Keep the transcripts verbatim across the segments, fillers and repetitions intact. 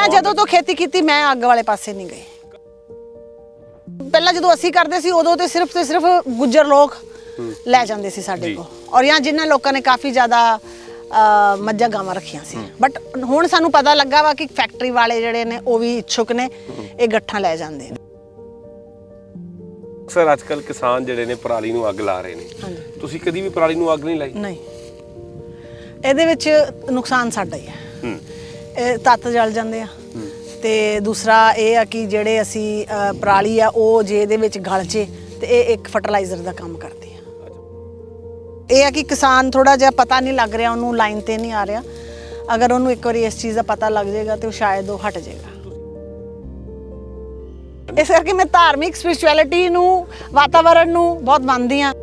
मैं जदों तो खेती की मैं अग वाले पासे नहीं गई। पहला जो असी करते सी उदों तो सिर्फ तो सिर्फ गुज्जर लोग लै जाते सी साडे को, और यहाँ जिन्होंने लोगों ने काफ़ी ज़्यादा मज्झां गावां रखियां सी, बट हुण सानूं पता लगा वा कि फैक्टरी वाले जिहड़े ने वो भी इच्छुक ने, ये गट्ठां लै जांदे ने। सर अजकल किसान जिहड़े ने पराली नूं अग ला रहे ने, तुसीं कदी भी पराली नूं अग नहीं लाई? नहीं, इहदे विच नुकसान साडा ही है, तत्त जल जांदे आ, ते दूसरा ये है कि जिहड़े असी पराली आ वो जे इहदे विच गल जे ते ये एक फर्टिलाइजर का काम करती है। ये है कि किसान थोड़ा जिहा पता नहीं लग रहा, उन्होंने लाइन ते नहीं आ रहा, अगर उन्होंने एक बार इस चीज़ का पता लग जाएगा तो शायद वो हट जाएगा। इस करके मैं धार्मिक स्पिरिचुअलिटी नूं वातावरण नूं बहुत मानदी हाँ।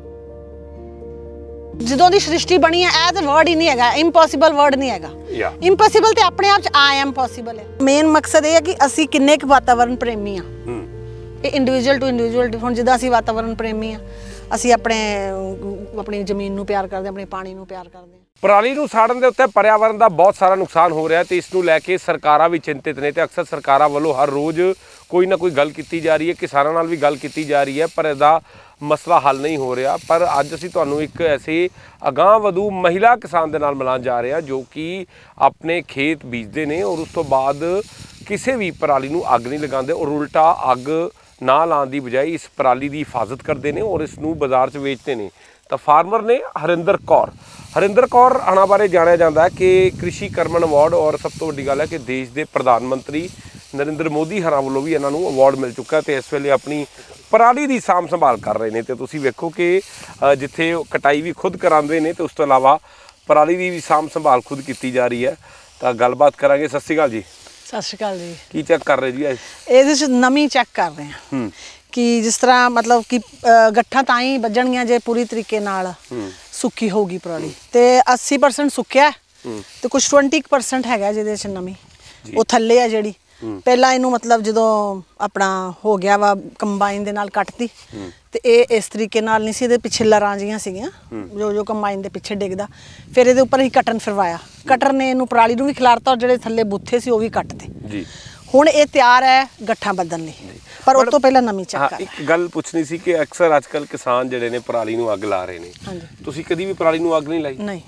ਜਦੋਂ ਦੀ ਸ੍ਰਿਸ਼ਟੀ ਬਣੀ ਹੈ ਇਹ ਤੇ ਵਰਡ ਹੀ ਨਹੀਂ ਹੈਗਾ, ਇੰਪੋਸੀਬਲ ਵਰਡ ਨਹੀਂ ਹੈਗਾ। ਇੰਪੋਸੀਬਲ ਤੇ ਆਪਣੇ ਆਪ ਚ ਆਈ ਐਮ ਪੋਸੀਬਲ ਹੈ। ਮੇਨ ਮਕਸਦ ਇਹ ਹੈ ਕਿ ਅਸੀਂ ਕਿੰਨੇ ਕੁ ਵਾਤਾਵਰਣ ਪ੍ਰੇਮੀ ਆ, ਇਹ ਇੰਡੀਵਿਜੂਅਲ ਟੂ ਇੰਡੀਵਿਜੂਅਲ। ਹੁਣ ਜਿੱਦਾਂ ਅਸੀਂ ਵਾਤਾਵਰਣ ਪ੍ਰੇਮੀ ਆ, ਅਸੀਂ ਆਪਣੇ ਆਪਣੀ ਜ਼ਮੀਨ ਨੂੰ ਪਿਆਰ ਕਰਦੇ, ਆਪਣੇ ਪਾਣੀ ਨੂੰ ਪਿਆਰ ਕਰਦੇ। ਪਰਾਲੀ ਨੂੰ ਸਾੜਨ ਦੇ ਉੱਤੇ ਪਰਿਆਵਰਨ ਦਾ ਬਹੁਤ ਸਾਰਾ ਨੁਕਸਾਨ ਹੋ ਰਿਹਾ ਤੇ ਇਸ ਨੂੰ ਲੈ ਕੇ ਸਰਕਾਰਾਂ ਵੀ ਚਿੰਤਿਤ ਨੇ ਤੇ ਅਕਸਰ ਸਰਕਾਰਾਂ ਵੱਲੋਂ ਹਰ ਰੋਜ਼ ਕੋਈ ਨਾ ਕੋਈ ਗੱਲ ਕੀਤੀ ਜਾ ਰਹੀ ਹੈ, ਕਿਸਾਨਾਂ ਨਾਲ ਵੀ ਗੱਲ ਕੀਤੀ ਜਾ ਰਹੀ ਹੈ, ਪਰ ਇਹਦਾ ਮਸਲਾ ਹੱਲ ਨਹੀਂ ਹੋ ਰਿਹਾ। ਪਰ ਅੱਜ ਅਸੀਂ ਤੁਹਾਨੂੰ ਇੱਕ ਐਸੇ ਅਗਾਂਹ ਵਧੂ ਮਹਿਲਾ ਕਿਸਾਨ ਦੇ ਨਾਲ ਮਿਲਾਉਣ ਜਾ ਰਹੇ ਹਾਂ ਜੋ ਕਿ ਆਪਣੇ ਖੇਤ ਬੀਜਦੇ ਨੇ ਔਰ ਉਸ ਤੋਂ ਬਾਅਦ ਕਿਸੇ ਵੀ ਪਰਾਲੀ ਨੂੰ ਅੱਗ ਨਹੀਂ ਲਗਾਉਂਦੇ ਔਰ ਉਲਟਾ ਅੱਗ ਨਾ ਲਾਉਣ ਦੀ ਬਜਾਏ ਇਸ ਪਰਾਲੀ ਦੀ ਹਿਫਾਜ਼ਤ ਕਰਦੇ ਨੇ ਔਰ ਇਸ ਨੂੰ ਬਾਜ਼ਾਰ 'ਚ ਵੇਚਦੇ ਨੇ। ਤਾਂ ਫਾਰਮਰ ਨੇ ਹਰਿੰਦਰ ਕੌਰ ਹਰਿੰਦਰ ਕੌਰ ਆਣਾ ਬਾਰੇ ਜਾਣਿਆ ਜਾਂਦਾ ਹੈ ਕਿ ਕ੍ਰਿਸ਼ੀ ਕਰਮਨ ਅਵਾਰਡ ਔਰ ਸਭ ਤੋਂ ਵੱਡੀ ਗੱਲ ਹੈ ਕਿ ਦੇਸ਼ ਦੇ ਪ੍ਰਧਾਨ ਮੰਤਰੀ ਨਰਿੰਦਰ ਮੋਦੀ ਹਰਾਂ ਵੱਲੋਂ ਵੀ ਇਹਨਾਂ ਨੂੰ ਅਵਾਰਡ ਮਿਲ ਚੁੱਕਾ ਤੇ ਇਸ ਵੇਲੇ ਆਪਣੀ ਪਰਾਲੀ ਦੀ ਸਾਂਭ ਸੰਭਾਲ ਕਰ ਰਹੇ ਨੇ। ਤੇ ਤੁਸੀਂ ਵੇਖੋ ਕਿ ਜਿੱਥੇ ਕਟਾਈ ਵੀ ਖੁਦ ਕਰਾਉਂਦੇ ਨੇ ਤੇ ਉਸ ਤੋਂ ਇਲਾਵਾ ਪਰਾਲੀ ਦੀ ਵੀ ਸਾਂਭ ਸੰਭਾਲ ਖੁਦ ਕੀਤੀ ਜਾ ਰਹੀ ਹੈ। ਤਾਂ ਗੱਲਬਾਤ ਕਰਾਂਗੇ। ਸਤਿ ਸ਼੍ਰੀ ਅਕਾਲ ਜੀ। ਸਤਿ ਸ਼੍ਰੀ ਅਕਾਲ ਜੀ। ਕੀ ਚੈੱਕ ਕਰ ਰਹੇ ਜੀ? ਇਹਦੇ 'ਚ ਨਮੀ ਚੈੱਕ ਕਰ ਰਹੇ ਹਾਂ ਕਿ ਜਿਸ ਤਰ੍ਹਾਂ ਮਤਲਬ ਕਿ ਗੱਠਾਂ ਤਾਂ ਹੀ ਵੱਜਣਗੀਆਂ ਜੇ ਪੂਰੀ ਤਰੀਕੇ ਨਾਲ ਸੁੱਕੀ ਹੋਊਗੀ ਪਰਾਲੀ, ਤੇ अस्सी परसेंट ਸੁੱਕਿਆ ਤੇ ਕੁਝ बीस परसेंट ਹੈਗਾ ਜਿਹਦੇ 'ਚ ਨਮੀ ਉਹ ਥੱਲੇ ਆ ਜਿਹੜੀ। ਪਹਿਲਾਂ ਇਹਨੂੰ ਮਤਲਬ ਜਦੋਂ ਆਪਣਾ ਹੋ ਗਿਆ ਵਾ ਕੰਬਾਈਨ ਦੇ ਨਾਲ ਕੱਟਤੀ ਤੇ ਇਹ ਇਸ ਤਰੀਕੇ ਨਾਲ ਨਹੀਂ ਸੀ, ਇਹਦੇ ਪਿੱਛੇ ਲਰਾਂ ਜੀਆਂ ਸੀਗੀਆਂ ਜੋ ਜੋ ਕੰਬਾਈਨ ਦੇ ਪਿੱਛੇ ਡਿੱਗਦਾ, ਫਿਰ ਇਹਦੇ ਉੱਪਰ ਹੀ ਕਟਨ ਫਿਰਵਾਇਆ, ਕਟਰ ਨੇ ਇਹਨੂੰ ਪਰਾਲੀ ਨੂੰ ਵੀ ਖਿਲਾਰਤਾ ਔਰ ਜਿਹੜੇ ਥੱਲੇ ਬੁੱਥੇ ਸੀ ਉਹ ਵੀ ਕੱਟਦੇ ਜੀ। ਹੁਣ ਇਹ ਤਿਆਰ ਹੈ ਗੱਠਾਂ ਬੱਧਣ ਲਈ, ਪਰ ਉਸ ਤੋਂ ਪਹਿਲਾਂ ਨਮੀ ਚੈੱਕ ਕਰ। ਇੱਕ ਗੱਲ ਪੁੱਛਣੀ ਸੀ ਕਿ ਅਕਸਰ ਅੱਜ ਕੱਲ੍ਹ ਕਿਸਾਨ ਜਿਹੜੇ ਨੇ ਪਰਾਲੀ ਨੂੰ ਅੱਗ ਲਾ ਰਹੇ ਨੇ, ਤੁਸੀਂ ਕਦੀ ਵੀ ਪਰਾਲੀ ਨੂੰ ਅੱਗ ਨਹੀਂ ਲਾਈ? ਨਹੀਂ,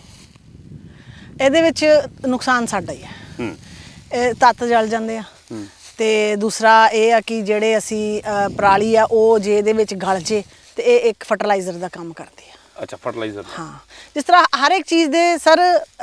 ਇਹਦੇ ਵਿੱਚ ਨੁਕਸਾਨ ਸਾਡਾ ਹੀ ਹੈ, ਇਹ ਤੱਤ ਜਲ ਜਾਂਦੇ ਆ ਤੇ ਦੂਸਰਾ ਇਹ ਆ ਕਿ ਜਿਹੜੇ ਅਸੀਂ ਪਰਾਲੀ ਆ ਉਹ ਜੇ ਇਹਦੇ ਵਿੱਚ ਗਲ ਜੇ ਤੇ ਇਹ ਇੱਕ ਫਰਟੀਲਾਈਜ਼ਰ ਦਾ ਕੰਮ ਕਰਦੀ ਆ। ਅੱਛਾ, ਫਰਟੀਲਾਈਜ਼ਰ। ਹਾਂ, ਜਿਸ ਤਰ੍ਹਾਂ ਹਰ ਇੱਕ ਚੀਜ਼ ਦੇ ਸਰ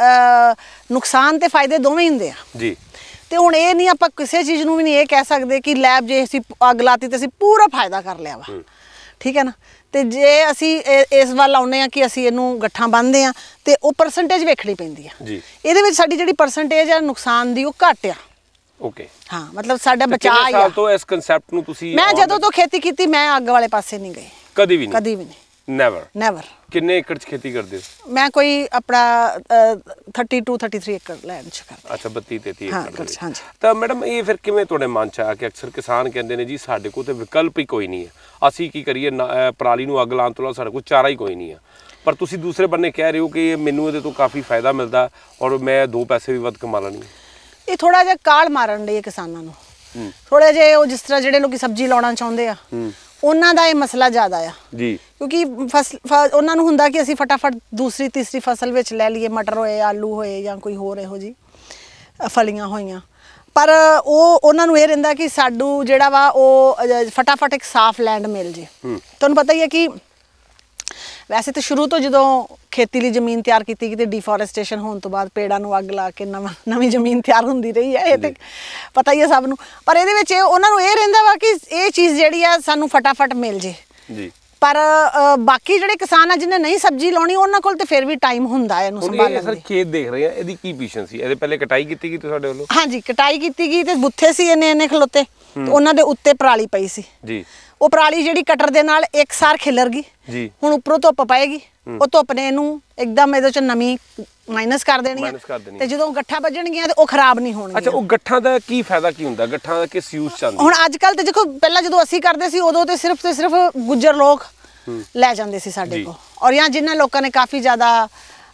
ਨੁਕਸਾਨ ਤੇ ਫਾਇਦੇ ਦੋਵੇਂ ਹੀ ਹੁੰਦੇ ਆ ਜੀ। ਤੇ ਹੁਣ ਇਹ ਨਹੀਂ ਆਪਾਂ ਕਿਸੇ ਚੀਜ਼ ਨੂੰ ਵੀ ਨਹੀਂ ਇਹ ਕਹਿ ਸਕਦੇ ਕਿ ਲੈਬ ਜੇ ਅਸੀਂ ਅੱਗ ਲਾਤੀ ਤੇ ਅਸੀਂ ਪੂਰਾ ਫਾਇਦਾ ਕਰ ਲਿਆ ਵਾ, ਠੀਕ ਹੈ ਨਾ। ਤੇ ਜੇ ਅਸੀਂ ਇਸ ਵੱਲ ਆਉਂਦੇ ਹਾਂ ਕਿ ਅਸੀਂ ਇਹਨੂੰ ਗੱਠਾਂ ਬੰਨ੍ਹਦੇ ਹਾਂ ਤੇ ਉਹ ਪਰਸੈਂਟੇਜ ਵੇਖਣੀ ਪੈਂਦੀ ਆ ਜੀ। ਇਹਦੇ ਵਿੱਚ ਸਾਡੀ ਜਿਹੜੀ ਪਰਸੈਂਟੇਜ ਆ ਨੁਕਸਾਨ ਦੀ ਉਹ ਘੱਟ ਆ। ਓਕੇ, ਹਾਂ, ਮਤਲਬ ਸਾਡਾ ਬਚਾਅ ਆ। ਸਾਲ ਤੋਂ ਇਸ ਕਨਸੈਪਟ ਨੂੰ ਤੁਸੀਂ? ਮੈਂ ਜਦੋਂ ਤੋਂ ਖੇਤੀ ਕੀਤੀ ਮੈਂ ਅੱਗ ਵਾਲੇ ਪਾਸੇ ਨਹੀਂ ਗਈ ਕਦੀ ਵੀ। ਕਦੀ ਵੀ ਨਹੀਂ। Never never. ਕਿੰਨੇ ਏਕੜ 'ਚ ਖੇਤੀ ਕਰਦੇ ਹੋ? ਮੈਂ ਕੋਈ ਆਪਣਾ थर्टी टू थर्टी थ्री ਏਕੜ ਲੈਂਡ 'ਚ ਕਰਦਾ। ਅੱਛਾ, बत्ती तैंती ਏਕੜ। ਹਾਂਜੀ। ਤਾਂ ਮੈਡਮ ਇਹ ਫਿਰ ਕਿਵੇਂ ਤੁਹਾਡੇ ਮਨ 'ਚ ਆਇਆ ਕਿ ਅਕਸਰ ਕਿਸਾਨ ਕਹਿੰਦੇ ਨੇ ਜੀ ਸਾਡੇ ਕੋਲ ਤੇ ਵਿਕਲਪ ਹੀ ਕੋਈ ਨਹੀਂ ਹੈ, ਅਸੀਂ ਕੀ ਕਰੀਏ, ਪਰਾਲੀ ਨੂੰ ਅੱਗ ਲਾਉਣ ਤੋਂ ਇਲਾਵਾ ਸਾਡੇ ਕੋਲ ਚਾਰਾ ਹੀ ਕੋਈ ਨਹੀਂ ਹੈ, ਪਰ ਤੁਸੀਂ ਦੂਸਰੇ ਬੰਨੇ ਕਹਿ ਰਹੇ ਹੋ ਕਿ ਮੈਨੂੰ ਇਹਦੇ ਤੋਂ ਕਾਫੀ ਫਾਇਦਾ ਮਿਲਦਾ ਔਰ ਮੈਂ ਦੋ ਪੈਸੇ ਵੀ ਵੱਧ ਕਮਾ ਲੈਣੀ? ਇਹ ਥੋੜਾ ਜਿਹਾ ਕਾਲ ਮਾਰਨ ਲਈ ਕਿਸਾਨਾਂ ਨੂੰ, ਥੋੜੇ ਜਿਹੇ ਉਹ ਜਿਸ ਤਰ੍ਹਾਂ ਜਿਹੜੇ ਲੋਕੀ ਸਬਜ਼ੀ ਲਾਉਣਾ ਚਾਹੁੰਦੇ ਆ ਉਹਨਾਂ ਦਾ ਇਹ ਮਸਲਾ ਜ਼ਿਆਦਾ ਆ ਜੀ, ਕਿਉਂਕਿ ਫਸਲ ਉਹਨਾਂ ਨੂੰ ਹੁੰਦਾ ਕਿ ਅਸੀਂ ਫਟਾਫਟ ਦੂਸਰੀ ਤੀਸਰੀ ਫਸਲ ਵਿੱਚ ਲੈ ਲਈਏ, ਮਟਰ ਹੋਏ, ਆਲੂ ਹੋਏ ਜਾਂ ਕੋਈ ਹੋਰ ਇਹੋ ਜਿਹੀ ਫਲੀਆਂ ਹੋਈਆਂ, ਪਰ ਉਹ ਉਹਨਾਂ ਨੂੰ ਇਹ ਰਹਿੰਦਾ ਕਿ ਸਾਨੂੰ ਜਿਹੜਾ ਵਾ ਉਹ ਫਟਾਫਟ ਇੱਕ ਸਾਫ਼ ਲੈਂਡ ਮਿਲ ਜੇ। ਤੁਹਾਨੂੰ ਪਤਾ ਹੀ ਹੈ ਕਿ ਵੈਸੇ ਤਾਂ ਸ਼ੁਰੂ ਤੋਂ ਜਦੋਂ ਖੇਤੀ ਲਈ ਜ਼ਮੀਨ ਤਿਆਰ ਕੀਤੀ ਗਈ ਤੇ ਡਿਫੋਰੈਸਟੇਸ਼ਨ ਹੋਣ ਤੋਂ ਬਾਅਦ ਪੇੜਾਂ ਨੂੰ ਅੱਗ ਲਾ ਕੇ ਨਵਾਂ ਨਵੀਂ ਜ਼ਮੀਨ ਤਿਆਰ ਹੁੰਦੀ ਰਹੀ ਹੈ, ਇਹ ਤੇ ਪਤਾ ਹੀ ਹੈ ਸਭ ਨੂੰ। ਪਰ ਇਹਦੇ ਵਿੱਚ ਉਹਨਾਂ ਨੂੰ ਇਹ ਰਹਿੰਦਾ ਵਾ ਕਿ ਇਹ ਚੀਜ਼ ਜਿਹੜੀ ਆ ਸਾਨੂੰ ਫਟਾਫਟ ਮਿਲ ਜੇ ਜੀ। ਪਰ ਬਾਕੀ ਜਿਹੜੇ ਕਿਸਾਨ ਆ ਜਿਹਨੇ ਨਹੀਂ ਸਬਜ਼ੀ ਲਾਉਣੀ ਉਹਨਾਂ ਕੋਲ ਤੇ ਫਿਰ ਵੀ ਟਾਈਮ ਹੁੰਦਾ ਇਹਨੂੰ ਸੰਭਾਲਣ ਦਾ। ਸਰ ਖੇਤ ਦੇਖ ਰਹੇ ਆ, ਇਹਦੀ ਕੀ ਪੋਜੀਸ਼ਨ ਸੀ? ਇਹਦੇ ਪਹਿਲੇ ਕਟਾਈ ਕੀਤੀ ਗਈ ਤੁਹਾਡੇ ਵੱਲੋਂ? ਹਾਂਜੀ, ਕਟਾਈ ਕੀਤੀ ਗਈ ਤੇ ਬੁੱਥੇ ਸੀ ਇਹਨੇ ਇਹਨੇ ਖਲੋਤੇ ਤੇ ਉਹਨਾਂ ਦੇ ਉੱਤੇ ਪਰਾਲੀ ਪਈ ਸੀ ਜੀ। ਉਹ ਪਰਾਲੀ ਜਿਹੜੀ ਕਟਰ ਦੇ ਨਾਲ ਇੱਕ ਸਾਰ ਖਿਲਰ ਗਈ ਜੀ। ਹੁਣ ਉੱਪਰੋਂ ਧੁੱਪ ਪਏਗੀ, ਉਹ ਧੁੱਪ ਨੇ ਇਹਨੂੰ ਇੱਕਦਮ ਇਹਦੇ ਚ ਨਮੀ ਮਾਈਨਸ ਕਰ ਦੇਣੀ ਹੈ ਤੇ ਜਦੋਂ ਗੱਠਾਂ ਵੱਜਣਗੀਆਂ ਤੇ ਉਹ ਖਰਾਬ ਨਹੀਂ ਹੋਣਗੀਆਂ। ਅੱਛਾ, ਉਹ ਗੱਠਾਂ ਦਾ ਕੀ ਫਾਇਦਾ ਕੀ ਹੁੰਦਾ? ਗੱਠਾਂ ਦਾ ਕਿਸ ਯੂਜ਼ ਚ ਆਉਂਦਾ? ਹੁਣ ਅੱਜ ਕੱਲ ਤੇ ਦੇਖੋ, ਪਹਿਲਾਂ ਜਦੋਂ ਅਸੀਂ ਕਰਦੇ ਸੀ ਉਦੋਂ ਤੇ ਸਿਰਫ ਤੇ ਸਿਰਫ ਗੁੱਜਰ ਲੋਕ ਲੈ ਜਾਂਦੇ ਸੀ ਸਾਡੇ ਕੋਲ, ਔਰ यहाँ जिन्होंने लोगों ने काफ़ी ज़्यादा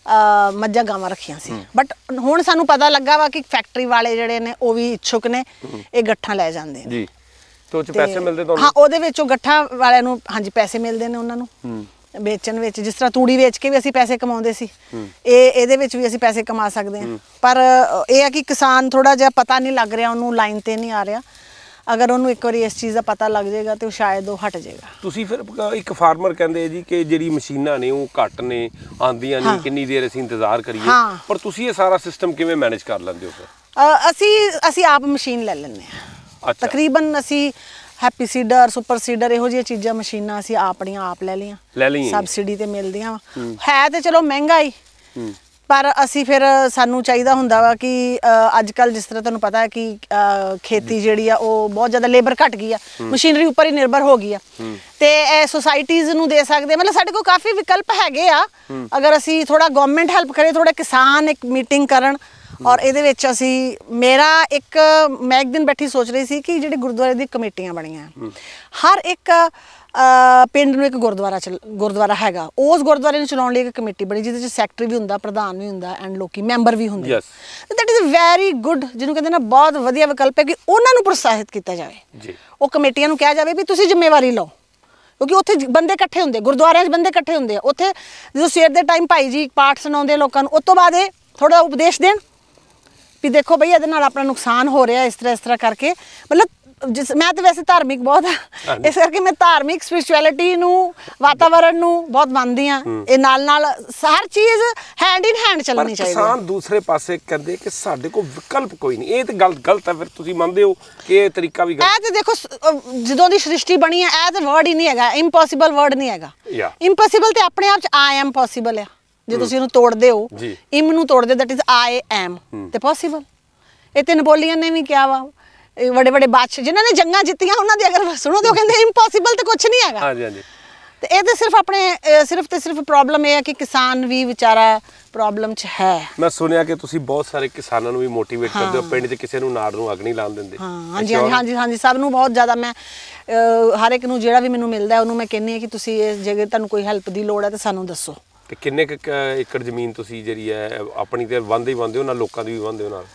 ਮੱਝਾਂ ਗਾਵਾਂ ਰੱਖੀਆਂ ਸੀ ਬਟ ਹੁਣ ਸਾਨੂੰ ਪਤਾ ਲੱਗਾ ਵਾ ਕਿ ਫੈਕਟਰੀ ਵਾਲੇ ਜਿਹੜੇ ਨੇ ਉਹ ਵੀ ਇੱਛੁਕ ਨੇ ਇਹ ਗੱਠਾਂ ਲੈ ਜਾਂਦੇ ਨੇ ਜੀ ਤੇ ਉਹ ਚ ਪੈਸੇ ਮਿਲਦੇ ਤੁਹਾਨੂੰ ਹਾਂ ਉਹਦੇ ਵਿੱਚ ਉਹ ਗੱਠਾਂ ਵਾਲਿਆਂ ਨੂੰ ਹਾਂਜੀ ਪੈਸੇ ਮਿਲਦੇ ਨੇ ਉਹਨਾਂ ਨੂੰ ਵੇਚਣ ਵਿੱਚ ਜਿਸ ਤਰ੍ਹਾਂ ਤੂੜੀ ਵੇਚ ਕੇ ਵੀ ਅਸੀਂ ਪੈਸੇ ਕਮਾਉਂਦੇ ਸੀ ਇਹ ਇਹਦੇ ਵਿੱਚ ਵੀ ਅਸੀਂ ਪੈਸੇ ਕਮਾ ਸਕਦੇ ਹਾਂ ਪਰ ਇਹ ਹੈ ਕਿ ਕਿਸਾਨ ਥੋੜਾ ਜਿਹਾ ਪਤਾ ਨਹੀਂ ਲੱਗ ਰਿਹਾ ਉਹਨੂੰ ਲਾਈਨ ਤੇ ਨਹੀਂ ਆ ਰਿਹਾ ਅਗਰ ਉਹਨੂੰ ਇੱਕ ਵਾਰੀ ਇਸ ਚੀਜ਼ ਦਾ ਪਤਾ ਲੱਗ ਜਾਏਗਾ ਤੇ ਉਹ ਸ਼ਾਇਦ ਉਹ ਹਟ ਜਾਏਗਾ ਤੁਸੀਂ ਫਿਰ ਇੱਕ ਫਾਰਮਰ ਕਹਿੰਦੇ ਜੀ ਕਿ ਜਿਹੜੀ ਮਸ਼ੀਨਾਂ ਨੇ ਉਹ ਘੱਟ ਨੇ ਆਂਦੀਆਂ ਨਹੀਂ ਕਿੰਨੀ ਦੇਰ ਅਸੀਂ ਇੰਤਜ਼ਾਰ ਕਰੀਏ ਪਰ ਤੁਸੀਂ ਇਹ ਸਾਰਾ ਸਿਸਟਮ ਕਿਵੇਂ ਮੈਨੇਜ ਕਰ ਲੈਂਦੇ ਹੋ ਫਿਰ ਅਸੀਂ ਅਸੀਂ ਆਪ ਮਸ਼ੀਨ ਲੈ ਲੈਂਦੇ ਹਾਂ ਤਕਰੀਬਨ ਅਸੀਂ ਹੈਪੀ ਸੀਡਰ ਸੁਪਰ ਸੀਡਰ ਇਹੋ ਜਿਹੀਆਂ ਚੀਜ਼ਾਂ ਮਸ਼ੀਨਾਂ ਅਸੀਂ ਆਪਣੀਆਂ ਆਪ ਲੈ ਲਈਆਂ ਲੈ ਲਈਆਂ ਸਬਸਿਡੀ ਤੇ ਮਿਲਦੀਆਂ ਹੈ ਤੇ ਚਲੋ ਮਹਿੰਗਾ ਹੀ ਪਰ ਅਸੀਂ ਫਿਰ ਸਾਨੂੰ ਚਾਹੀਦਾ ਹੁੰਦਾ ਵਾ ਕਿ ਅੱਜ ਕੱਲ ਜਿਸ ਤਰ੍ਹਾਂ ਤੁਹਾਨੂੰ ਪਤਾ ਹੈ ਕਿ ਖੇਤੀ ਜਿਹੜੀ ਆ ਉਹ ਬਹੁਤ ਜ਼ਿਆਦਾ ਲੇਬਰ ਘਟ ਗਈ ਆ ਮਸ਼ੀਨਰੀ ਉੱਪਰ ਹੀ ਨਿਰਭਰ ਹੋ ਗਈ ਆ ਤੇ ਇਹ ਸੁਸਾਇਟੀਜ਼ ਨੂੰ ਦੇ ਸਕਦੇ ਮਤਲਬ ਸਾਡੇ ਕੋਲ ਕਾਫੀ ਵਿਕਲਪ ਹੈਗੇ ਆ ਅਗਰ ਅਸੀਂ ਥੋੜਾ ਗਵਰਨਮੈਂਟ ਹੈਲਪ ਕਰੇ ਥੋੜਾ ਕਿਸਾਨ ਇੱਕ ਮੀਟਿੰਗ ਕਰਨ ਔਰ ਇਹਦੇ ਵਿੱਚ ਅਸੀਂ ਮੇਰਾ ਇੱਕ ਮੈਂ ਇੱਕ ਦਿਨ ਬੈਠੀ ਸੋਚ ਰਹੀ ਸੀ ਕਿ ਜਿਹੜੇ ਗੁਰਦੁਆਰੇ ਦੀ ਕਮੇਟੀਆਂ ਬਣੀਆਂ ਹਰ ਇੱਕ ਪਿੰਡ ਨੂੰ ਇੱਕ ਗੁਰਦੁਆਰਾ ਚ ਗੁਰਦੁਆਰਾ ਹੈਗਾ ਉਸ ਗੁਰਦੁਆਰੇ ਨੂੰ ਚਲਾਉਣ ਲਈ ਇੱਕ ਕਮੇਟੀ ਬਣੀ ਜਿਹਦੇ ਵਿੱਚ ਸੈਕਟਰੀ ਵੀ ਹੁੰਦਾ ਪ੍ਰਧਾਨ ਵੀ ਹੁੰਦਾ ਐਂਡ ਲੋਕੀ ਮੈਂਬਰ ਵੀ ਹੁੰਦੇ that is a very good ਜਿਹਨੂੰ ਕਹਿੰਦੇ ਨਾ ਬਹੁਤ ਵਧੀਆ ਵਿਕਲਪ ਹੈ ਕਿ ਉਹਨਾਂ ਨੂੰ ਪ੍ਰੋਤਸਾਹਿਤ ਕੀਤਾ ਜਾਵੇ ਉਹ ਕਮੇਟੀਆਂ ਨੂੰ ਕਿਹਾ ਜਾਵੇ ਵੀ ਤੁਸੀਂ ਜ਼ਿੰਮੇਵਾਰੀ ਲਓ ਕਿਉਂਕਿ ਉੱਥੇ ਬੰਦੇ ਇਕੱਠੇ ਹੁੰਦੇ ਗੁਰਦੁਆਰਿਆਂ 'ਚ ਬੰਦੇ ਇਕੱਠੇ ਹੁੰਦੇ ਆ ਉੱਥੇ ਜਦੋਂ ਸਵੇਰ ਦੇ ਟਾਈਮ ਭਾਈ ਜੀ ਪਾਠ ਸੁਣਾਉਂਦੇ ਲੋਕਾਂ ਨੂੰ ਉਸ ਤੋਂ ਬਾਅਦ ਇਹ ਥੋੜਾ ਉਪਦੇਸ਼ ਦੇਣ ਵੀ ਦੇਖੋ ਬਈ ਇਹਦੇ ਨਾਲ ਆਪਣਾ ਨੁਕਸਾਨ ਹੋ ਰਿਹਾ ਇਸ ਤਰ੍ਹਾਂ ਇਸ ਤਰ੍ਹਾਂ ਕਰਕੇ ਮਤਲਬ ਜਿਸ ਮੈਂ ਤਾਂ ਵੈਸੇ ਧਾਰਮਿਕ ਬਹੁਤ ਆ ਇਸ ਕਰਕੇ ਮੈਂ ਧਾਰਮਿਕ ਸਪਿਰਿਚੁਅਲਿਟੀ ਨੂੰ ਵਾਤਾਵਰਣ ਨੂੰ ਬਹੁਤ ਮੰਨਦੀ ਆ ਇਹ ਨਾਲ ਨਾਲ ਹਰ ਚੀਜ਼ ਹੈਂਡ ਇਨ ਹੈਂਡ ਚੱਲਣੀ ਚਾਹੀਦੀ ਹੈ ਕਿਸਾਨ ਦੂਸਰੇ ਪਾਸੇ ਕਹਿੰਦੇ ਕਿ ਸਾਡੇ ਕੋਲ ਵਿਕਲਪ ਕੋਈ ਨਹੀਂ ਇਹ ਤੇ ਗੱਲ ਗਲਤ ਹੈ ਫਿਰ ਤੁਸੀਂ ਮੰਨਦੇ ਹੋ ਕਿ ਇਹ ਤਰੀਕਾ ਵੀ ਗਲਤ ਹੈ ਤੇ ਦੇਖੋ ਜਦੋਂ ਦੀ ਸ੍ਰਿਸ਼ਟੀ ਬਣੀ ਹੈ ਇਹ ਤਾਂ ਵਰਡ ਹੀ ਨਹੀਂ ਹੈਗਾ ਇੰਪੋਸੀਬਲ ਵਰਡ ਨਹੀਂ ਹੈਗਾ ਇੰਪੋਸੀਬਲ ਤੇ ਆਪਣੇ ਆਪ ਚ ਆਈ ਐਮ ਪੋਸੀਬਲ ਹੈ ਜੇ ਤੁਸੀਂ ਇਹਨੂੰ ਤੋੜਦੇ ਹੋ ਇਮ ਨੂੰ ਤੋੜਦੇ ਦੈਟ ਇਜ਼ ਆਈ ਐਮ ਤੇ ਪੋਸੀਬਲ ਇਹ ਤੇ ਨਪੋਲੀਅਨ ਨੇ ਵੀ ਕਿਹਾ ਵਾ बड़े बड़े बादशाह जिन्होंने जंगा जीतियां उन्होंने अगर सुनो तो कहते इंपॉसिबल तो कुछ नहीं है हाँ जी हाँ जी तो ये तो सिर्फ अपने सिर्फ तो सिर्फ प्रॉब्लम ये है कि किसान भी बेचारा प्रॉब्लम च है मैं सुनिया कि तुसी बहुत सारे किसानों ਨੂੰ ਵੀ ਮੋਟੀਵੇਟ ਕਰਦੇ ਹੋ ਪਿੰਡ 'ਚ ਕਿਸੇ ਨੂੰ ਨਾੜ ਨੂੰ ਅੱਗ ਨਹੀਂ ਲਾਉਣ ਦਿੰਦੇ ਹਾਂ ਹਾਂਜੀ ਹਾਂਜੀ ਹਾਂਜੀ ਸਭ ਨੂੰ ਬਹੁਤ ਜ਼ਿਆਦਾ ਮੈਂ ਹਰ ਇੱਕ ਨੂੰ ਜਿਹੜਾ ਵੀ ਮੈਨੂੰ ਮਿਲਦਾ ਉਹਨੂੰ ਮੈਂ ਕਹਿੰਨੀ ਆ ਕਿ ਤੁਸੀਂ ਇਹ ਜਗ੍ਹਾ ਤੁਹਾਨੂੰ ਕੋਈ ਹੈਲਪ ਦੀ ਲੋੜ ਹੈ ਤਾਂ ਸਾਨੂੰ ਦੱਸੋ ਤੇ ਕਿੰਨੇ ਏਕੜ ਜ਼ਮੀਨ ਤੁਸੀਂ ਜਿਹੜੀ ਹੈ ਆਪਣੀ ਤੇ ਵਾਂਦੇ ਹੀ ਵਾਂਦੇ ਹੋ ਨਾਲ ਲੋਕਾਂ ਦੀ ਵੀ ਵਾਂਦੇ ਹੋ ਨਾਲ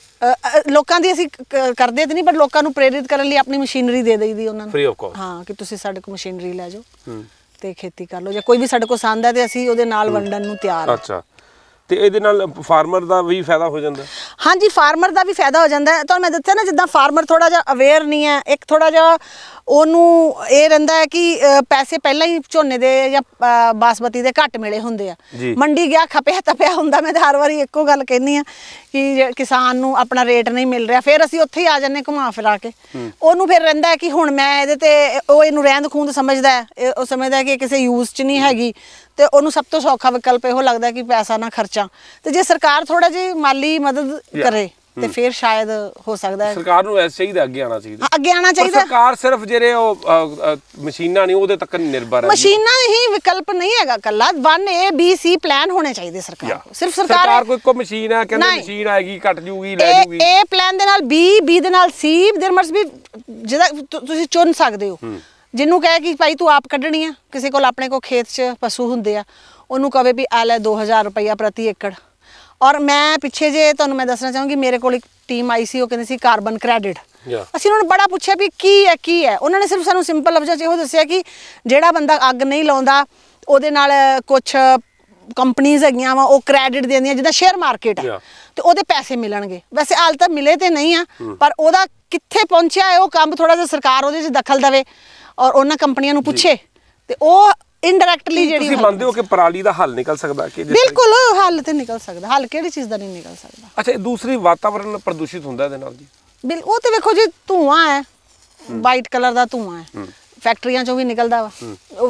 ਲੋਕਾਂ ਦੀ ਅਸੀਂ ਕਰਦੇ ਤੇ ਨਹੀਂ ਪਰ ਲੋਕਾਂ ਨੂੰ ਪ੍ਰੇਰਿਤ ਕਰਨ ਲਈ ਆਪਣੀ ਮਸ਼ੀਨਰੀ ਦੇ ਦੇਈਦੀ ਉਹਨਾਂ ਨੂੰ ਫ੍ਰੀ ਆਫ ਕਾਸਟ ਹਾਂ ਕਿ ਤੁਸੀਂ ਸਾਡੇ ਕੋਲ ਮਸ਼ੀਨਰੀ ਲੈ ਜਾਓ ਤੇ ਖੇਤੀ ਕਰ ਲਓ ਜਾਂ ਕੋਈ ਵੀ ਸਾਡੇ ਕੋਲ ਸੰਦ ਹੈ ਤੇ ਅਸੀਂ ਉਹਦੇ ਨਾਲ ਵੰਡਣ ਨੂੰ ਤਿਆਰ ਹਾਂ ਅੱਛਾ ਤੇ ਇਹਦੇ ਨਾਲ ਫਾਰਮਰ ਦਾ ਵੀ ਫਾਇਦਾ ਹੋ ਜਾਂਦਾ ਹਾਂਜੀ ਫਾਰਮਰ ਦਾ ਵੀ ਫਾਇਦਾ ਹੋ ਜਾਂਦਾ ਤੁਹਾਨੂੰ ਮੈਂ ਦੱਸਿਆ ਨਾ ਜਿੱਦਾਂ ਫਾਰਮਰ ਥੋੜਾ ਜਿਹਾ ਅਵੇਅਰ ਨਹੀਂ ਹੈ ਇੱਕ ਥੋੜਾ ਜਿਹਾ ਉਹਨੂੰ ਇਹ ਰਹਿੰਦਾ ਹੈ ਕਿ ਪੈਸੇ ਪਹਿਲਾਂ ਹੀ ਝੋਨੇ ਦੇ ਜਾਂ ਬਾਸਮਤੀ ਦੇ ਘੱਟ ਮਿਲੇ ਹੁੰਦੇ ਆ ਮੰਡੀ ਗਿਆ ਖਪਿਆ ਤਪਿਆ ਹੁੰਦਾ ਮੈਂ ਤਾਂ ਹਰ ਵਾਰੀ ਇੱਕੋ ਗੱਲ ਕਹਿੰਦੀ ਆ ਕਿ ਕਿਸਾਨ ਨੂੰ ਆਪਣਾ ਰੇਟ ਨਹੀਂ ਮਿਲ ਰਿਹਾ ਫਿਰ ਅਸੀਂ ਉੱਥੇ ਹੀ ਆ ਜਾਂਦੇ ਘੁਮਾ ਫਿਰਾ ਕੇ ਉਹਨੂੰ ਫਿਰ ਰਹਿੰਦਾ ਹੈ ਕਿ ਹੁਣ ਮੈਂ ਇਹਦੇ ਤੇ ਉਹ ਇਹਨੂੰ ਰਹਿੰਦ ਖੂੰਦ ਸਮਝਦਾ ਹੈ ਉਹ ਸਮਝਦਾ ਕਿ ਕਿਸੇ ਯੂਜ਼ 'ਚ ਨਹੀਂ ਹੈਗੀ ਤੇ ਉਹਨੂੰ ਸਭ ਤੋਂ ਸੌਖਾ ਵਿਕਲਪ ਇਹੋ ਲੱਗਦਾ ਕਿ ਪੈਸਾ ਨਾ ਖਰਚਾਂ ਤੇ ਜੇ ਸਰਕਾਰ ਥੋੜਾ ਜਿਹੀ ਮਾਲੀ ਮਦਦ ਕਰੇ ਤੇ ਫਿਰ ਸ਼ਾਇਦ ਹੋ ਸਕਦਾ ਹੈ ਸਰਕਾਰ ਨੂੰ ਐਸੇ ਚਾਹੀਦਾ ਅੱਗੇ ਆਣਾ ਚਾਹੀਦਾ ਅੱਗੇ ਆਣਾ ਚਾਹੀਦਾ ਸਰਕਾਰ ਸਿਰਫ ਜਿਹੜੇ ਉਹ ਮਸ਼ੀਨਾਂ ਨਹੀਂ ਉਹਦੇ ਤੱਕ ਨਿਰਭਰ ਹੈ ਮਸ਼ੀਨਾਂ ਹੀ ਵਿਕਲਪ ਨਹੀਂ ਹੈਗਾ ਕੱਲਾ one A B C plan ਹੋਣੇ ਚਾਹੀਦੇ ਸਰਕਾਰ ਸਿਰਫ ਸਰਕਾਰ ਸਰਕਾਰ ਕੋਈ ਇੱਕੋ ਮਸ਼ੀਨ ਹੈ ਕਹਿੰਦੇ ਮਸ਼ੀਨ ਆਏਗੀ ਕੱਟ ਜੂਗੀ ਲੈ ਜੂਗੀ ਇਹ ਪਲਾਨ ਦੇ ਨਾਲ ਬੀ ਬੀ ਦੇ ਨਾਲ ਸੀ देयर ਮਸਟ ਬੀ ਜਿਹਦਾ ਤੁਸੀਂ ਚੁਣ ਸਕਦੇ ਹੋ ਜਿਹਨੂੰ ਕਹੇ ਕਿ ਭਾਈ ਤੂੰ ਆਪ ਕੱਢਣੀ ਆ ਕਿਸੇ ਕੋਲ ਆਪਣੇ ਕੋ ਖੇਤ 'ਚ ਪਸ਼ੂ ਹੁੰਦੇ ਆ ਉਹਨੂੰ ਕਹੇ ਵੀ ਆ ਲੈ ਦੋ ਹਜ਼ਾਰ ਰੁਪਈਆ ਪ੍ਰਤੀ ਏਕੜ ਔਰ ਮੈਂ ਪਿੱਛੇ ਜੇ ਤੁਹਾਨੂੰ ਮੈਂ ਦੱਸਣਾ ਚਾਹੂੰਗੀ ਮੇਰੇ ਕੋਲ ਇੱਕ ਟੀਮ ਆਈ ਸੀ ਉਹ ਕਹਿੰਦੇ ਸੀ ਕਾਰਬਨ ਕ੍ਰੈਡਿਟ ਅਸੀਂ ਉਹਨਾਂ ਨੂੰ ਬੜਾ ਪੁੱਛਿਆ ਵੀ ਕੀ ਹੈ ਕੀ ਹੈ ਉਹਨਾਂ ਨੇ ਸਿਰਫ ਸਾਨੂੰ ਸਿੰਪਲ ਲਫ਼ਜ਼ਾਂ 'ਚ ਇਹੋ ਦੱਸਿਆ ਕਿ ਜਿਹੜਾ ਬੰਦਾ ਅੱਗ ਨਹੀਂ ਲਾਉਂਦਾ ਉਹਦੇ ਨਾਲ ਕੁਛ ਕੰਪਨੀਆਂ ਹੈਗੀਆਂ ਵਾ ਉਹ ਕ੍ਰੈਡਿਟ ਦਿੰਦੀਆਂ ਜਿੱਦਾਂ ਸ਼ੇਅਰ ਮਾਰਕੀਟ ਹੈ ਤੇ ਉਹਦੇ ਪੈਸੇ ਮਿਲਣਗੇ ਵੈਸੇ ਹਾਲ ਤਾਂ ਮਿਲੇ ਤੇ ਨਹੀਂ ਆ ਪਰ ਉਹਦਾ ਕਿੱਥੇ ਪਹੁੰਚਿਆ ਹੈ ਉਹ ਕੰਮ ਥੋੜਾ ਜਿਹਾ ਸਰਕਾਰ ਉਹਦੇ 'ਚ ਦਖਲ ਦੇਵੇ ਔਰ ਉਹਨਾਂ ਕੰਪਨੀਆਂ ਨੂੰ ਪੁੱਛੇ ਤੇ ਉਹ ਇਨਡਾਇਰੈਕਟਲੀ ਜਿਹੜੀ ਤੁਸੀਂ ਮੰਨਦੇ ਹੋ ਕਿ ਪਰਾਲੀ ਦਾ ਹੱਲ ਨਿਕਲ ਸਕਦਾ ਕਿ ਬਿਲਕੁਲ ਹੱਲ ਤੇ ਨਿਕਲ ਸਕਦਾ ਹੱਲ ਕਿਹੜੀ ਚੀਜ਼ ਦਾ ਨਹੀਂ ਨਿਕਲ ਸਕਦਾ ਅੱਛਾ ਦੂਸਰੀ ਵਾਤਾਵਰਣ ਪ੍ਰਦੂਸ਼ਿਤ ਹੁੰਦਾ ਇਹਦੇ ਨਾਲ ਜੀ ਬਿਲ ਉਹ ਤੇ ਵੇਖੋ ਜੀ ਧੂਆਂ ਹੈ ਵਾਈਟ ਕਲਰ ਦਾ ਧੂਆਂ ਹੈ ਫੈਕਟਰੀਆਂ ਚੋਂ ਵੀ ਨਿਕਲਦਾ ਵਾ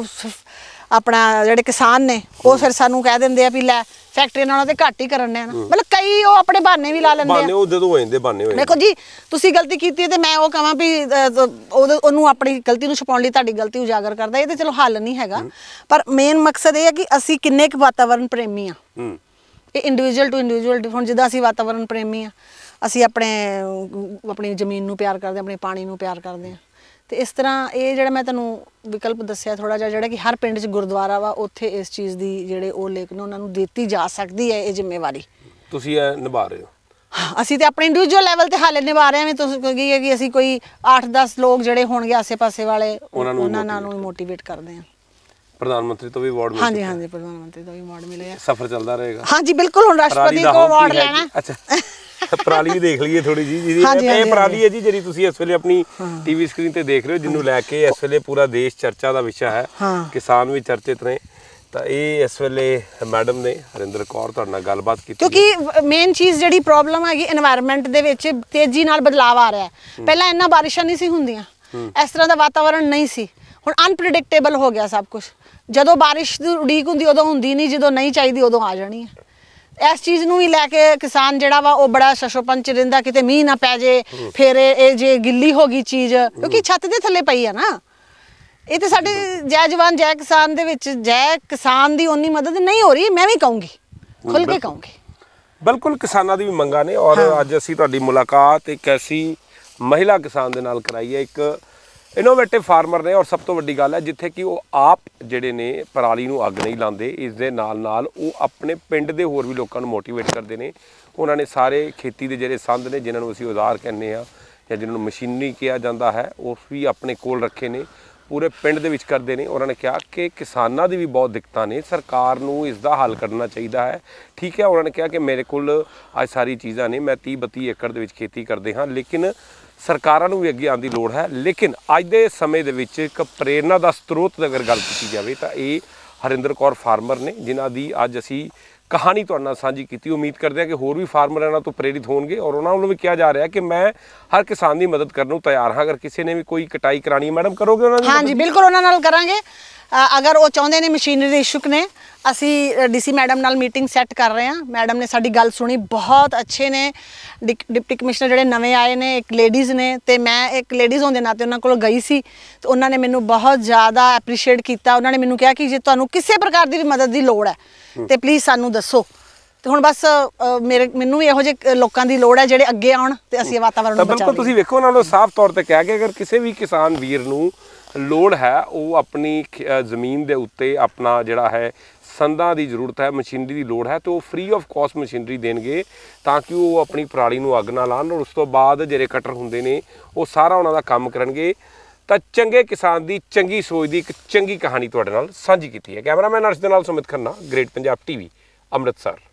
ਆਪਣਾ ਜਿਹੜੇ ਕਿਸਾਨ ਨੇ ਉਹ ਫਿਰ ਸਾਨੂੰ ਕਹਿ ਦਿੰਦੇ ਆ ਵੀ ਲੈ ਫੈਕਟਰੀਆਂ ਨਾਲੋਂ ਤੇ ਘੱਟ ਹੀ ਕਰਨ ਨੇ ਨਾ ਮਤਲਬ ਕਈ ਉਹ ਆਪਣੇ ਬਹਾਨੇ ਵੀ ਲਾ ਲੈਂਦੇ ਆ ਬਹਾਨੇ ਉਹ ਜਦੋਂ ਹੋ ਜਾਂਦੇ ਬਹਾਨੇ ਹੋਏ ਦੇਖੋ ਜੀ ਤੁਸੀਂ ਗਲਤੀ ਕੀਤੀ ਤੇ ਮੈਂ ਉਹ ਕਹਾਂ ਵੀ ਉਹਨੂੰ ਆਪਣੀ ਗਲਤੀ ਨੂੰ ਛੁਪਾਉਣ ਲਈ ਤੁਹਾਡੀ ਗਲਤੀ ਉਜਾਗਰ ਕਰਦਾ ਇਹ ਤੇ ਚਲੋ ਹੱਲ ਨਹੀਂ ਹੈਗਾ ਪਰ ਮੇਨ ਮਕਸਦ ਇਹ ਹੈ ਕਿ ਅਸੀਂ ਕਿੰਨੇ ਕੁ ਵਾਤਾਵਰਣ ਪ੍ਰੇਮੀ ਆ ਇਹ ਇੰਡੀਵਿਜੂਅਲ ਟੂ ਇੰਡੀਵਿਜੂਅਲ ਹੁਣ ਜਿੱਦਾਂ ਅਸੀਂ ਵਾਤਾਵਰਣ ਪ੍ਰੇਮੀ ਆ ਅਸੀਂ ਆਪਣੇ ਆਪਣੀ ਜ਼ਮੀਨ ਨੂੰ ਪਿਆਰ ਕਰਦੇ ਆਪਣੇ ਪਾਣੀ ਨੂੰ ਪਿਆਰ ਕਰਦੇ ਆ ਤੇ ਇਸ ਤਰ੍ਹਾਂ ਇਹ ਜਿਹੜਾ ਮੈਂ ਤੁਹਾਨੂੰ ਵਿਕਲਪ ਦੱਸਿਆ ਥੋੜਾ ਜਿਹਾ, ਜਿਹੜਾ ਕਿ ਹਰ ਪਿੰਡ 'ਚ ਗੁਰਦੁਆਰਾ ਵਾ, ਉੱਥੇ ਇਸ ਚੀਜ਼ ਦੀ ਜਿਹੜੇ ਉਹ ਲੇਖ ਨੇ ਉਹਨਾਂ ਨੂੰ ਦਿੱਤੀ ਜਾ ਸਕਦੀ ਹੈ ਇਹ ਜ਼ਿੰਮੇਵਾਰੀ। ਤੁਸੀਂ ਇਹ ਨਿਭਾ ਰਹੇ ਹੋ? ਅਸੀਂ ਤੇ ਆਪਣੇ ਇੰਡੀਵਿਜੂਅਲ ਲੈਵਲ ਤੇ ਹਾਲੇ ਨਿਭਾ ਰਹੇ ਹਾਂ। ਤੁਸੀਂ ਕਹੋਗੇ ਕਿ ਅਸੀਂ ਕੋਈ ਅੱਠ ਦਸ ਲੋਕ ਜਿਹੜੇ ਹੋਣਗੇ ਆਸੇ-ਪਾਸੇ ਵਾਲੇ ਉਹਨਾਂ ਨਾਲ ਨੂੰ ਮੋਟੀਵੇਟ ਕਰਦੇ ਹਾਂ। ਪ੍ਰਧਾਨ ਮੰਤਰੀ ਤੋਂ ਵੀ ਅਵਾਰਡ ਮਿਲਿਆ? ਹਾਂਜੀ ਹਾਂਜੀ, ਪ੍ਰਧਾਨ ਮੰਤਰੀ ਤੋਂ ਵੀ ਅਵਾਰਡ ਮਿਲਿਆ। ਸਫ਼ਰ ਚੱਲਦਾ ਰਹੇਗਾ? ਹਾਂਜੀ ਬਿਲਕੁਲ, ਹੁਣ ਰਾਸ਼ਟਰਪਤੀ ਕੋ ਅਵਾਰਡ ਲੈਣਾ। ਅੱਛਾ, ਪਰਾਲੀ ਵੀ ਦੇਖ ਲਈਏ ਥੋੜੀ ਜੀ। ਜਿਹਦੀ ਇਹ ਪਰਾਲੀ ਹੈ ਜੀ ਜਿਹੜੀ ਤੁਸੀਂ ਇਸ ਵੇਲੇ ਆਪਣੀ ਟੀਵੀ ਸਕਰੀਨ ਤੇ ਦੇਖ ਰਹੇ ਹੋ, ਜਿਹਨੂੰ ਲੈ ਕੇ ਇਸ ਵੇਲੇ ਪੂਰਾ ਦੇਸ਼ ਚਰਚਾ ਦਾ ਵਿਸ਼ਾ ਹੈ, ਕਿਸਾਨ ਵੀ ਚਰਚਿਤ ਨੇ। ਤਾਂ ਇਹ ਇਸ ਵੇਲੇ ਮੈਡਮ ਨੇ ਹਰਿੰਦਰ ਕੌਰ ਤੁਹਾਡੇ ਨਾਲ ਗੱਲਬਾਤ ਕੀਤੀ, ਕਿਉਂਕਿ ਮੇਨ ਚੀਜ਼ ਜਿਹੜੀ ਪ੍ਰੋਬਲਮ ਹੈਗੀ এনवायरमेंट ਦੇ ਵਿੱਚ ਤੇਜ਼ੀ ਨਾਲ ਬਦਲਾਅ ਆ ਰਿਹਾ ਹੈ। ਪਹਿਲਾਂ ਇੰਨਾ ਬਾਰਿਸ਼ਾਂ ਨਹੀਂ ਸੀ ਹੁੰਦੀਆਂ, ਇਸ ਤਰ੍ਹਾਂ ਦਾ ਵਾਤਾਵਰਣ ਨਹੀਂ ਸੀ। ਹੁਣ ਅਨਪ੍ਰੈਡਿਕਟੇਬਲ ਹੋ ਗਿਆ ਸਭ ਕੁਝ। ਜਦੋਂ ਬਾਰਿਸ਼ ਦੀ ਉਡੀਕ ਹੁੰਦੀ ਉਦੋਂ ਹੁੰਦੀ ਨਹੀਂ, ਜਦੋਂ ਨਹੀਂ ਚਾਹੀਦੀ ਉਦੋਂ ਆ ਜਾਣੀ ਹੈ। ਇਸ ਚੀਜ਼ ਨੂੰ ਵੀ ਲੈ ਕੇ ਕਿਸਾਨ ਜਿਹੜਾ ਵਾ ਉਹ ਬੜਾ ਸ਼ਸ਼ੋਪੰਚ ਰਹਿੰਦਾ, ਕਿਤੇ ਮੀਂਹ ਨਾ ਪੈ ਜੇ, ਫਿਰ ਇਹ ਜੇ ਗਿੱਲੀ ਹੋ ਗਈ ਚੀਜ਼, ਕਿਉਂਕਿ ਛੱਤ ਦੇ ਥੱਲੇ ਪਈ ਆ ਨਾ। ਇਹ ਤੇ ਸਾਡੇ ਜੈ ਜਵਾਨ ਜੈ ਕਿਸਾਨ ਦੇ ਵਿੱਚ ਜੈ ਕਿਸਾਨ ਦੀ ਉਨੀ ਮਦਦ ਨਹੀਂ ਹੋ ਰਹੀ, ਮੈਂ ਵੀ ਕਹੂੰਗੀ, ਖੁੱਲ ਕੇ ਕਹੂੰਗੀ। ਬਿਲਕੁਲ, ਕਿਸਾਨਾਂ ਦੀ ਵੀ ਮੰਗਾਂ ਨੇ। ਔਰ ਅੱਜ ਅਸੀਂ ਤੁਹਾਡੀ ਮੁਲਾਕਾਤ ਇੱਕ ਐਸੀ ਮਹਿਲਾ ਕਿਸਾਨ ਦੇ ਨਾਲ ਕਰਾਈ ਹੈ, ਇੱਕ ਇਨੋਵੇਟਿਵ ਫਾਰਮਰ ਨੇ। ਔਰ ਸਭ ਤੋਂ ਵੱਡੀ ਗੱਲ ਹੈ ਜਿੱਥੇ ਕਿ ਉਹ ਆਪ ਜਿਹੜੇ ਨੇ ਪਰਾਲੀ ਨੂੰ ਅੱਗ ਨਹੀਂ ਲਾਉਂਦੇ, ਇਸ ਦੇ ਨਾਲ ਨਾਲ ਉਹ ਆਪਣੇ ਪਿੰਡ ਦੇ ਹੋਰ ਵੀ ਲੋਕਾਂ ਨੂੰ ਮੋਟੀਵੇਟ ਕਰਦੇ ਨੇ। ਉਹਨਾਂ ਨੇ ਸਾਰੇ ਖੇਤੀ ਦੇ ਜਿਹੜੇ ਸੰਦ ਨੇ, ਜਿਨ੍ਹਾਂ ਨੂੰ ਅਸੀਂ ਔਜ਼ਾਰ ਕਹਿੰਦੇ ਹਾਂ ਜਾਂ ਜਿਨ੍ਹਾਂ ਨੂੰ ਮਸ਼ੀਨਰੀ ਕਿਹਾ ਜਾਂਦਾ ਹੈ, ਉਹ ਵੀ ਆਪਣੇ ਕੋਲ ਰੱਖੇ ਨੇ, ਪੂਰੇ ਪਿੰਡ ਦੇ ਵਿੱਚ ਕਰਦੇ ਨੇ। ਉਹਨਾਂ ਨੇ ਕਿਹਾ ਕਿ ਕਿਸਾਨਾਂ ਦੀ ਵੀ ਬਹੁਤ ਦਿੱਕਤਾਂ ਨੇ, ਸਰਕਾਰ ਨੂੰ ਇਸ ਦਾ ਹੱਲ ਕਰਨਾ ਚਾਹੀਦਾ ਹੈ। ਠੀਕ ਹੈ, ਉਹਨਾਂ ਨੇ ਕਿਹਾ ਕਿ ਮੇਰੇ ਕੋਲ ਅੱਜ ਸਾਰੀ ਚੀਜ਼ਾਂ ਨੇ, ਮੈਂ ਤੀਹ ਬੱਤੀ ਏਕੜ ਦੇ ਵਿੱਚ ਖੇਤੀ ਕਰਦੇ ਹਾਂ, ਲੇਕਿਨ ਸਰਕਾਰਾਂ ਨੂੰ ਵੀ ਅੱਗੇ ਆਉਣ ਦੀ ਲੋੜ ਹੈ। ਲੇਕਿਨ ਅੱਜ ਦੇ ਸਮੇਂ ਦੇ ਵਿੱਚ ਇੱਕ ਪ੍ਰੇਰਨਾ ਦਾ ਸਰੋਤ ਅਗਰ ਗੱਲ ਕੀਤੀ ਜਾਵੇ ਤਾਂ ਇਹ ਹਰਿੰਦਰ ਕੌਰ ਫਾਰਮਰ ਨੇ, ਜਿਨ੍ਹਾਂ ਦੀ ਅੱਜ ਅਸੀਂ ਕਹਾਣੀ ਤੁਹਾਡੇ ਨਾਲ ਸਾਂਝੀ ਕੀਤੀ। ਉਮੀਦ ਕਰਦੇ ਹਾਂ ਕਿ ਹੋਰ ਵੀ ਫਾਰਮਰ ਇਹਨਾਂ ਤੋਂ ਪ੍ਰੇਰਿਤ ਹੋਣਗੇ। ਔਰ ਉਹਨਾਂ ਨੂੰ ਵੀ ਕਿਹਾ ਜਾ ਰਿਹਾ ਕਿ ਮੈਂ ਹਰ ਕਿਸਾਨ ਦੀ ਮਦਦ ਕਰਨ ਨੂੰ ਤਿਆਰ ਹਾਂ। ਅਗਰ ਕਿਸੇ ਨੇ ਵੀ ਕੋਈ ਕਟਾਈ ਕਰਾਣੀ, ਮੈਡਮ ਕਰੋਗੇ ਉਹਨਾਂ ਦੀ? ਹਾਂਜੀ ਬਿਲਕੁਲ, ਉਹਨਾਂ ਨਾਲ ਕਰਾਂਗੇ। ਅਗਰ ਉਹ ਚਾਹੁੰਦੇ ਨੇ, ਮਸ਼ੀਨਰੀ ਦੇ ਇਸ਼ੂਕ ਨੇ, ਅਸੀਂ ਡੀਸੀ ਮੈਡਮ ਨਾਲ ਮੀਟਿੰਗ ਸੈੱਟ ਕਰ ਰਹੇ ਹਾਂ। ਮੈਡਮ ਨੇ ਸਾਡੀ ਗੱਲ ਸੁਣੀ, ਬਹੁਤ ਅੱਛੇ ਨੇ। ਡਿਪਟੀ ਕਮਿਸ਼ਨਰ ਜਿਹੜੇ ਨਵੇਂ ਆਏ ਨੇ, ਇੱਕ ਲੇਡੀਜ਼ ਨੇ, ਤੇ ਮੈਂ ਇੱਕ ਲੇਡੀਜ਼ ਹੋਣ ਦੇ ਨਾਤੇ ਉਹਨਾਂ ਕੋਲ ਗਈ ਸੀ, ਤੇ ਉਹਨਾਂ ਨੇ ਮੈਨੂੰ ਬਹੁਤ ਜ਼ਿਆਦਾ ਐਪਰੀਸ਼ੀਏਟ ਕੀਤਾ। ਉਹਨਾਂ ਨੇ ਮੈਨੂੰ ਕਿਹਾ ਕਿ ਜੇ ਤੁਹਾਨੂੰ ਕਿਸੇ ਪ੍ਰਕਾਰ ਦੀ ਵੀ ਮਦਦ ਦੀ ਲੋੜ ਹੈ ਤੇ ਪਲੀਜ਼ ਸਾਨੂੰ ਦੱਸੋ। ਤੇ ਹੁਣ ਬਸ ਮੇਰੇ ਮੈਨੂੰ ਵੀ ਇਹੋ ਜਿਹੇ ਲੋਕਾਂ ਦੀ ਲੋੜ ਹੈ ਜਿਹੜੇ ਅੱਗੇ ਆਉਣ ਤੇ ਅਸੀਂ ਵਾਤਾਵਰਣ ਨੂੰ ਬਚਾਈਏ। ਬਿਲਕੁਲ, ਤੁਸੀਂ ਵੇਖੋ ਉਹਨਾਂ ਨੂੰ ਸਾਫ਼ ਤੌਰ ਤੇ ਕਹਿ ਕੇ, ਅਗਰ ਕਿਸੇ ਵੀ ਕਿਸਾਨ ਵੀਰ ਨੂੰ ਲੋੜ ਹੈ, ਉਹ ਆਪਣੀ ਜ਼ਮੀਨ ਦੇ ਉੱਤੇ ਆਪਣਾ ਜਿਹੜਾ ਹੈ ਸੰਦਾਂ ਦੀ ਜ਼ਰੂਰਤ ਹੈ, ਮਸ਼ੀਨਰੀ ਦੀ ਲੋੜ ਹੈ, ਤੇ ਉਹ ਫ੍ਰੀ ਆਫ ਕਾਸਟ ਮਸ਼ੀਨਰੀ ਦੇਣਗੇ ਤਾਂ ਕਿ ਉਹ ਆਪਣੀ ਪਰਾਲੀ ਨੂੰ ਅੱਗ ਨਾ ਲਾਉਣ। ਔਰ ਉਸ ਤੋਂ ਬਾਅਦ ਜਿਹੜੇ ਕਟਰ ਹੁੰਦੇ ਨੇ ਉਹ ਸਾਰਾ ਉਹਨਾਂ ਦਾ ਕੰਮ ਕਰਨਗੇ। ਤਾਂ ਚੰਗੇ ਕਿਸਾਨ ਦੀ ਚੰਗੀ ਸੋਚ ਦੀ ਇੱਕ ਚੰਗੀ ਕਹਾਣੀ ਤੁਹਾਡੇ ਨਾਲ ਸਾਂਝੀ ਕੀਤੀ ਹੈ। ਕੈਮਰਾਮੈਨ ਅਰਸ਼ ਦੇ ਨਾਲ ਸੁਮਿਤ ਖੰਨਾ, ਗ੍ਰੇਟ ਪੰਜਾਬ ਟੀਵੀ, ਅੰਮ੍ਰਿਤਸਰ।